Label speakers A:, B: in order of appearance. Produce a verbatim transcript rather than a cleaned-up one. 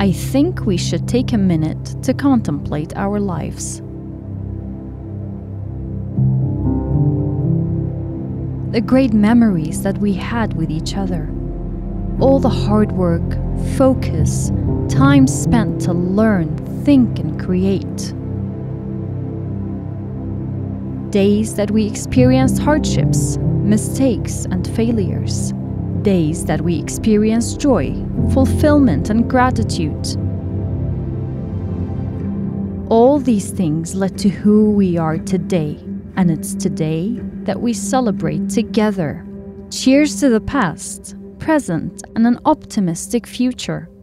A: I think we should take a minute to contemplate our lives. The great memories that we had with each other. All the hard work, focus, time spent to learn, think and create. Days that we experienced hardships, mistakes and failures. Days that we experienced joy, fulfillment and gratitude. All these things led to who we are today, and it's today that we celebrate together. Cheers to the past, present and an optimistic future.